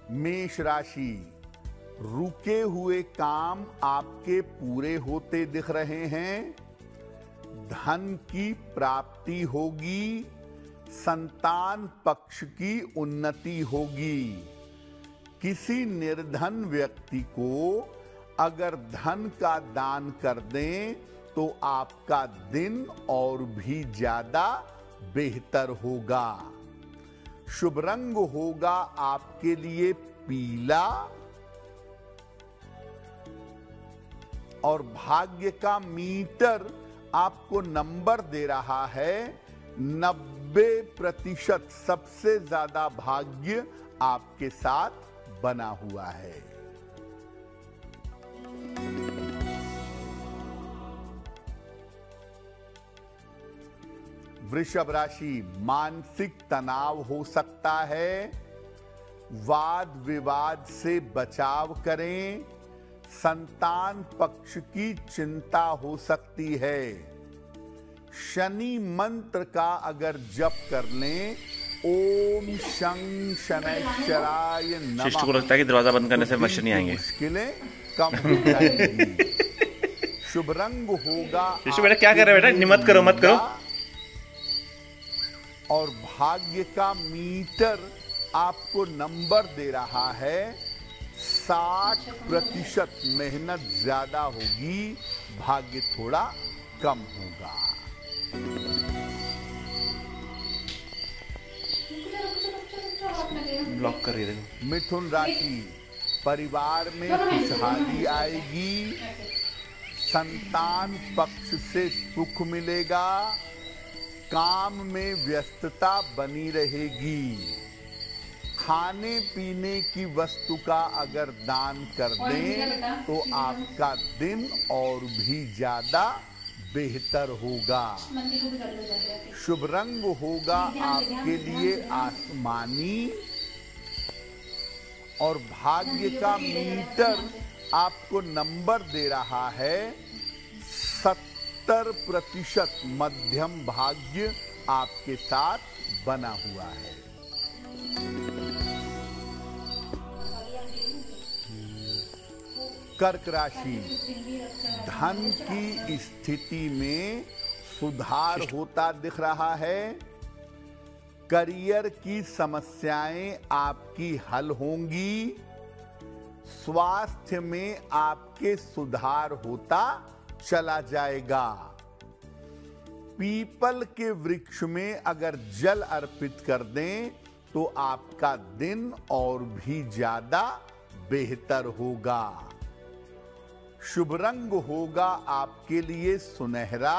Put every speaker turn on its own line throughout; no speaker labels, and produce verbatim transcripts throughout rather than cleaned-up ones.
मेष राशि, रुके हुए काम आपके पूरे होते दिख रहे हैं। धन की प्राप्ति होगी। संतान पक्ष की उन्नति होगी। किसी निर्धन व्यक्ति को अगर धन का दान कर दें तो आपका दिन और भी ज्यादा बेहतर होगा। शुभ रंग होगा आपके लिए पीला और भाग्य का मीटर आपको नंबर दे रहा है नब्बे प्रतिशत। सबसे ज्यादा भाग्य आपके साथ बना हुआ है। वृषभ राशि, मानसिक तनाव हो सकता है। वाद विवाद से बचाव करें। संतान पक्ष की चिंता हो सकती है। शनि मंत्र का अगर जप कर लें, ओम शं शनैश्चराय नमः,
शिष्ट को लगता है कि दरवाजा बंद करने से मच्छर नहीं आएंगे।
मुश्किलें कम हो जाएंगी। शुभ रंग होगा।
शिष्ट बेटा क्या कर रहे हो बेटा, निमत करो मत करो।
और भाग्य का मीटर आपको नंबर दे रहा है साठ प्रतिशत। मेहनत ज्यादा होगी, भाग्य थोड़ा कम होगा।
ब्लॉक कर रही है।
मिथुन राशि, परिवार में खुशहाली आएगी। संतान पक्ष से सुख मिलेगा। काम में व्यस्तता बनी रहेगी। खाने पीने की वस्तु का अगर दान कर दें तो आपका दिन और भी ज्यादा बेहतर होगा। शुभ रंग होगा आपके लिए आसमानी और भाग्य का मीटर आपको नंबर दे रहा है सत्तर प्रतिशत। मध्यम भाग्य आपके साथ बना हुआ है। कर्क राशि, धन की स्थिति में सुधार होता दिख रहा है। करियर की समस्याएं आपकी हल होंगी। स्वास्थ्य में आपके सुधार होता चला जाएगा। पीपल के वृक्ष में अगर जल अर्पित कर दें तो आपका दिन और भी ज्यादा बेहतर होगा। शुभ रंग होगा आपके लिए सुनहरा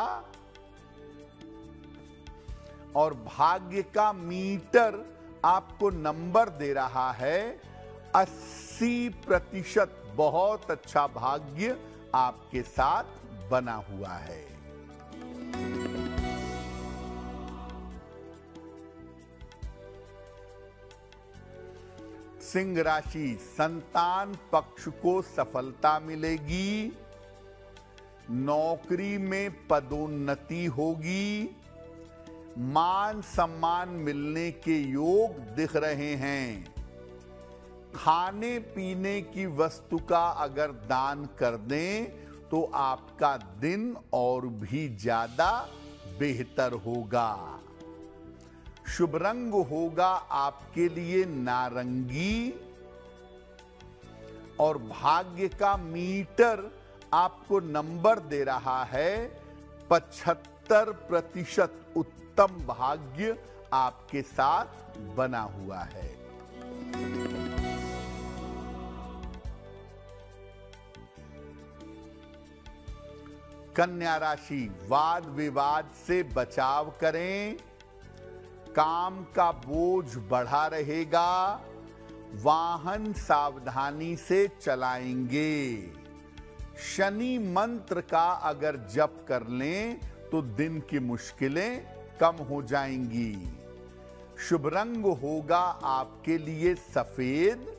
और भाग्य का मीटर आपको नंबर दे रहा है अस्सी प्रतिशत। बहुत अच्छा भाग्य आपके साथ बना हुआ है। सिंह राशि, संतान पक्ष को सफलता मिलेगी। नौकरी में पदोन्नति होगी। मान सम्मान मिलने के योग दिख रहे हैं। खाने पीने की वस्तु का अगर दान कर दें तो आपका दिन और भी ज्यादा बेहतर होगा। शुभ रंग होगा आपके लिए नारंगी और भाग्य का मीटर आपको नंबर दे रहा है पचहत्तर प्रतिशत। उत्तम भाग्य आपके साथ बना हुआ है। कन्या राशि, वाद विवाद से बचाव करें। काम का बोझ बढ़ा रहेगा। वाहन सावधानी से चलाएंगे। शनि मंत्र का अगर जप कर लें तो दिन की मुश्किलें कम हो जाएंगी। शुभ रंग होगा आपके लिए सफेद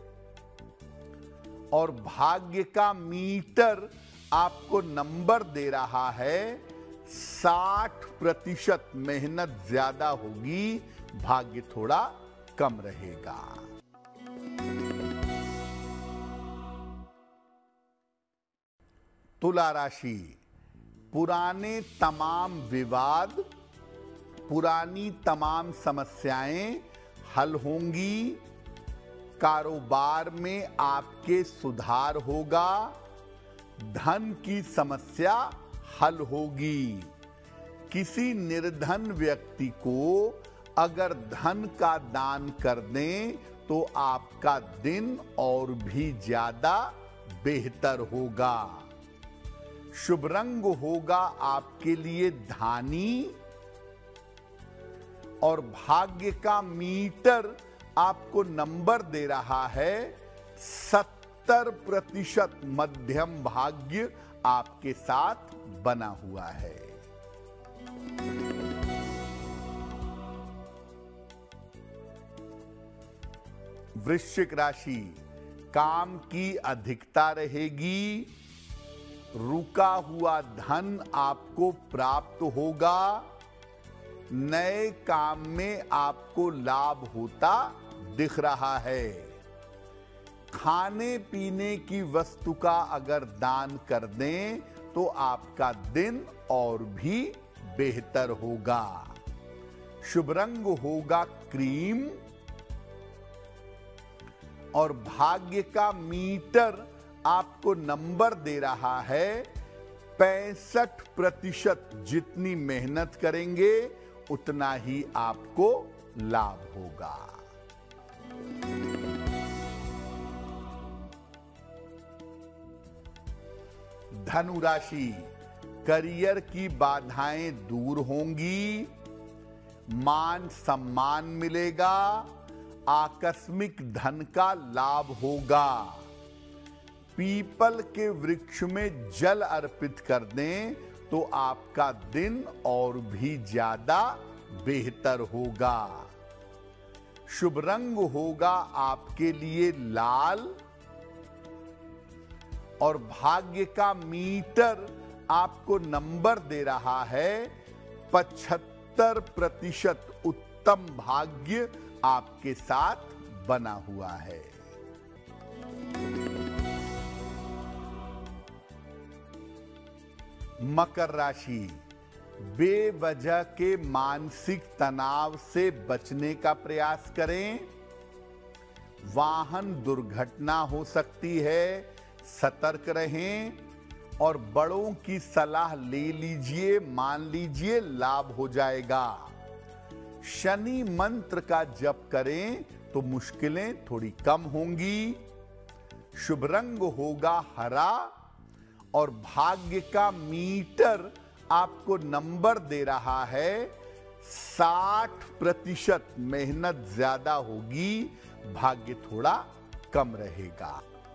और भाग्य का मीटर आपको नंबर दे रहा है साठ प्रतिशत। मेहनत ज्यादा होगी, भाग्य थोड़ा कम रहेगा। तुला राशि, पुराने तमाम विवाद, पुरानी तमाम समस्याएं हल होंगी। कारोबार में आपके सुधार होगा। धन की समस्या हल होगी। किसी निर्धन व्यक्ति को अगर धन का दान कर दें तो आपका दिन और भी ज्यादा बेहतर होगा। शुभ रंग होगा आपके लिए धानी और भाग्य का मीटर आपको नंबर दे रहा है सत्तर प्रतिशत मध्यम भाग्य आपके साथ बना हुआ है। वृश्चिक राशि, काम की अधिकता रहेगी। रुका हुआ धन आपको प्राप्त होगा। नए काम में आपको लाभ होता दिख रहा है। खाने पीने की वस्तु का अगर दान कर दें तो आपका दिन और भी बेहतर होगा। शुभ रंग होगा क्रीम और भाग्य का मीटर आपको नंबर दे रहा है पैंसठ प्रतिशत। जितनी मेहनत करेंगे उतना ही आपको लाभ होगा। धनु राशि, करियर की बाधाएं दूर होंगी। मान सम्मान मिलेगा। आकस्मिक धन का लाभ होगा। पीपल के वृक्ष में जल अर्पित कर दें तो आपका दिन और भी ज्यादा बेहतर होगा। शुभ रंग होगा आपके लिए लाल और भाग्य का मीटर आपको नंबर दे रहा है पचहत्तर प्रतिशत। उत्तम भाग्य आपके साथ बना हुआ है। मकर राशि, बेवजह के मानसिक तनाव से बचने का प्रयास करें। वाहन दुर्घटना हो सकती है, सतर्क रहें और बड़ों की सलाह ले लीजिए, मान लीजिए लाभ हो जाएगा। शनि मंत्र का जप करें तो मुश्किलें थोड़ी कम होंगी। शुभ रंग होगा हरा और भाग्य का मीटर आपको नंबर दे रहा है साठ प्रतिशत। मेहनत ज्यादा होगी, भाग्य थोड़ा कम रहेगा।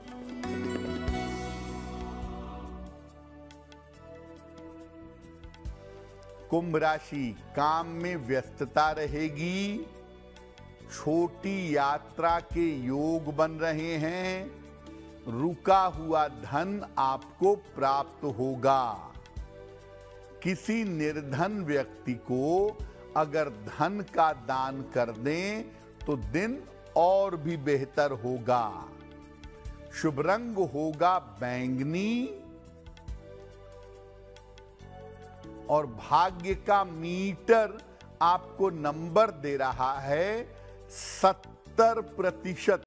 कुंभ राशि, काम में व्यस्तता रहेगी। छोटी यात्रा के योग बन रहे हैं। रुका हुआ धन आपको प्राप्त होगा। किसी निर्धन व्यक्ति को अगर धन का दान कर दें तो दिन और भी बेहतर होगा। शुभ रंग होगा बैंगनी और भाग्य का मीटर आपको नंबर दे रहा है सत्तर प्रतिशत।